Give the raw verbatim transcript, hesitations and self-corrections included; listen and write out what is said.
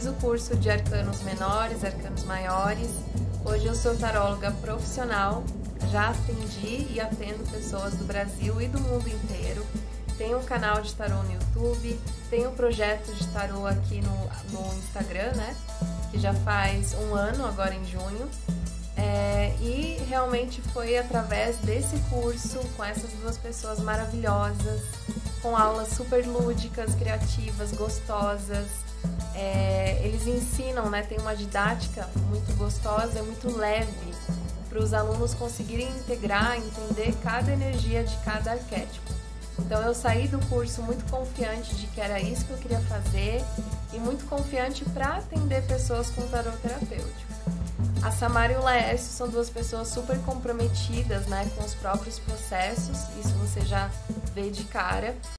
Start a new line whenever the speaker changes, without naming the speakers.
fiz o curso de arcanos menores, arcanos maiores. Hoje eu sou taróloga profissional, já atendi e atendo pessoas do Brasil e do mundo inteiro. Tenho um canal de tarô no YouTube, tenho um projeto de tarô aqui no, no Instagram, né? Que já faz um ano, agora em junho. É, e realmente foi através desse curso, com essas duas pessoas maravilhosas, com aulas super lúdicas, criativas, gostosas. É, eles ensinam, né? Tem uma didática muito gostosa, muito leve, para os alunos conseguirem integrar, entender cada energia de cada arquétipo. Então eu saí do curso muito confiante de que era isso que eu queria fazer e muito confiante para atender pessoas com tarô terapêutico. A Samara e o Laércio são duas pessoas super comprometidas, né, com os próprios processos, isso você já vê de cara.